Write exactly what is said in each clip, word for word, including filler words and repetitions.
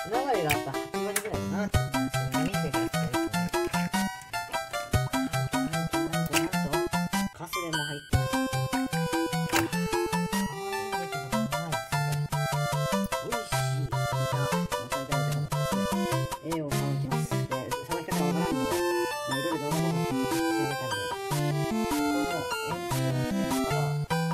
今までがあったはち割ぐらいかなって思うんですけど、見てくださいですね。なんとなんとなんとカスレも入ってます。可愛いんだけどうまいですね。美味しい。じゃあおさえたいと思います。カスレ A を買うきます。で、さばき方わからんので、まあ、いろいろ動画とか検索して調べたんで、ここの延長線から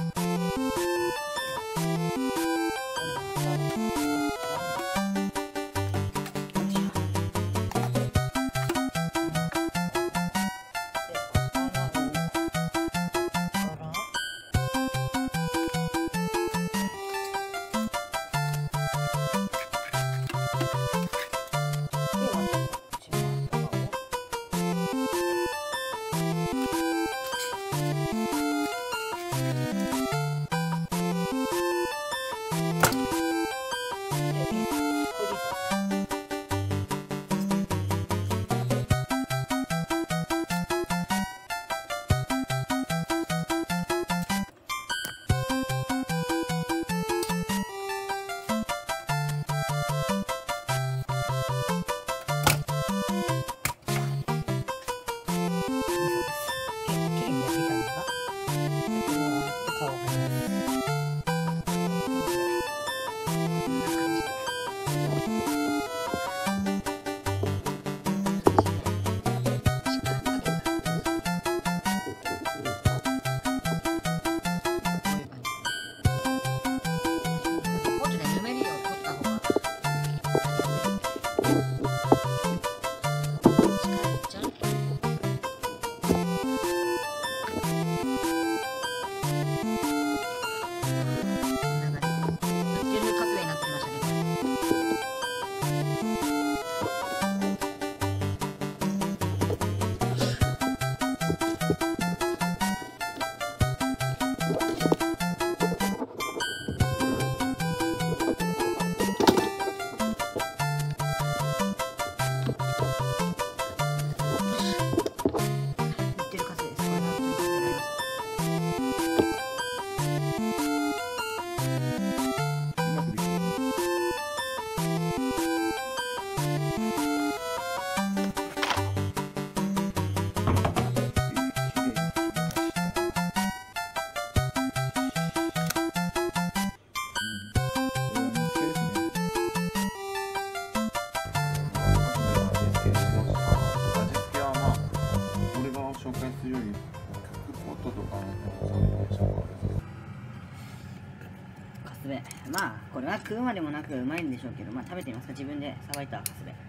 カスベ、まあこれは食うまでもなくうまいんでしょうけど、まあ食べてみますか。自分でさばいたカスベ。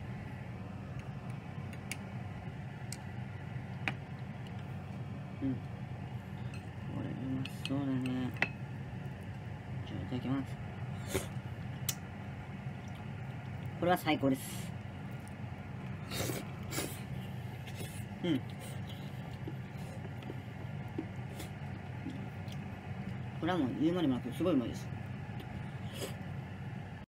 うん、これうまそうだね。じゃあいただきます。これは最高です。うん、これはもう言うまでもなくすごいうまいです。